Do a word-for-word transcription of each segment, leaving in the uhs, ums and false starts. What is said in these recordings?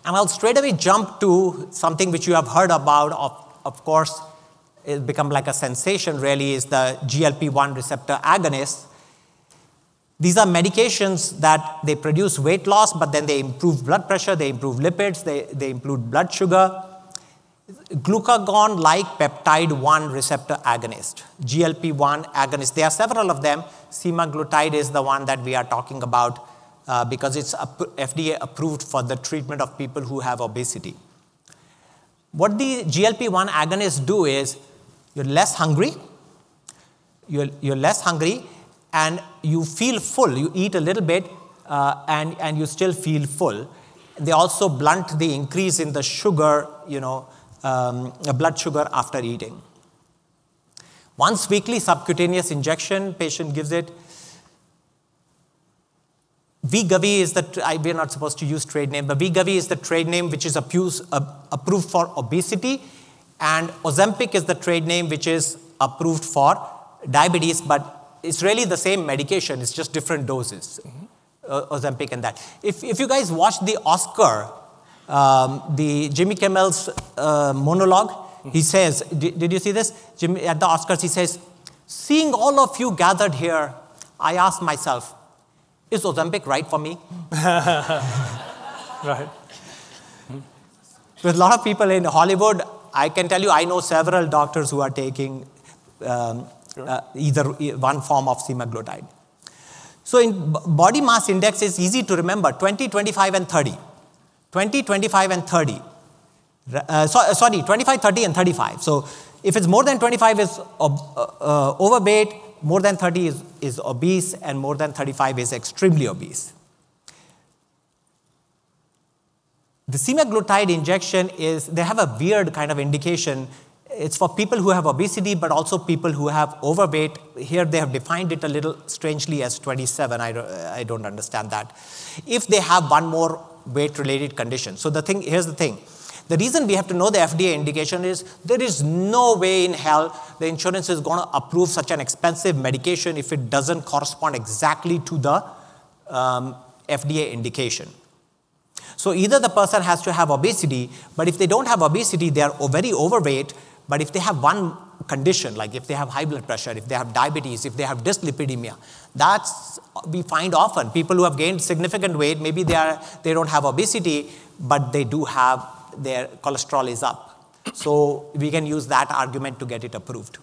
And I'll straight away jump to something which you have heard about, of, of course, it's become like a sensation really, is the G L P one receptor agonist. These are medications that they produce weight loss, but then they improve blood pressure, they improve lipids, they, they improve blood sugar. Glucagon-like peptide one receptor agonist, G L P one agonist. There are several of them. Semaglutide is the one that we are talking about uh, because it's F D A approved for the treatment of people who have obesity. What the G L P one agonists do is, you're less hungry, you're, you're less hungry, and you feel full. You eat a little bit, uh, and, and you still feel full. They also blunt the increase in the sugar, you know, um, blood sugar after eating. Once weekly subcutaneous injection, patient gives it. Wegovy is the, I, we're not supposed to use trade name, but Wegovy is the trade name which is abuse, uh, approved for obesity, and Ozempic is the trade name which is approved for diabetes, but it's really the same medication, it's just different doses, mm-hmm. uh, Ozempic and that. If, if you guys watch the Oscar, um, the Jimmy Kimmel's uh, monologue, mm-hmm. he says, did, did you see this? Jimmy, at the Oscars he says, seeing all of you gathered here, I asked myself, is Ozempic right for me? Right. With a lot of people in Hollywood, I can tell you, I know several doctors who are taking um, sure. uh, either one form of semaglutide. So in body mass index is easy to remember, twenty, twenty-five, and thirty. twenty, twenty-five, and thirty. Uh, so, sorry, twenty-five, thirty, and thirty-five. So if it's more than twenty-five is ob uh, overweight, more than thirty is, is obese, and more than thirty-five is extremely obese. The semaglutide injection is, they have a weird kind of indication. It's for people who have obesity, but also people who have overweight. Here they have defined it a little strangely as twenty-seven. I don't, I don't understand that. If they have one more weight-related condition. So the thing, here's the thing. The reason we have to know the F D A indication is there is no way in hell the insurance is going to approve such an expensive medication if it doesn't correspond exactly to the um, F D A indication. So either the person has to have obesity, but if they don't have obesity, they are very overweight. But if they have one condition, like if they have high blood pressure, if they have diabetes, if they have dyslipidemia, that's we find often. People who have gained significant weight, maybe they, are, they don't have obesity, but they do have, their cholesterol is up. So we can use that argument to get it approved.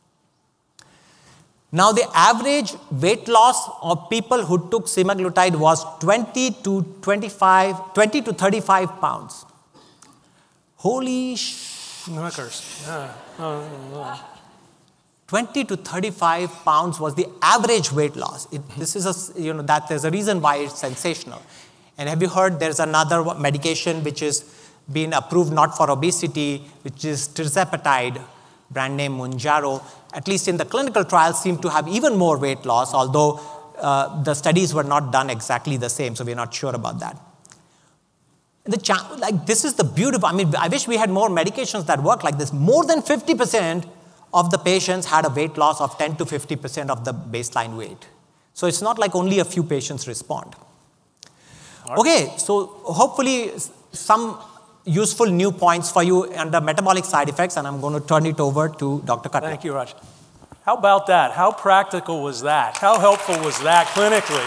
Now the average weight loss of people who took semaglutide was twenty to twenty-five, twenty to thirty-five pounds. Holy sh... Yeah. No, no, no. twenty to thirty-five pounds was the average weight loss. It, this is a, you know, that there's a reason why it's sensational. And have you heard there's another medication which is been approved not for obesity, which is tirzepatide, brand name Mounjaro, at least in the clinical trials, seem to have even more weight loss, although uh, the studies were not done exactly the same, so we're not sure about that. The like, this is the beautiful, I mean, I wish we had more medications that work like this. More than fifty percent of the patients had a weight loss of ten to fifty percent of the baseline weight. So it's not like only a few patients respond. Right. Okay, so hopefully some useful new points for you under metabolic side effects, and I'm going to turn it over to Doctor Cutler. Thank you, Raj. How about that? How practical was that? How helpful was that clinically?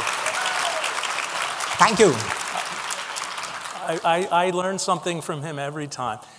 Thank you. I, I, I learned something from him every time.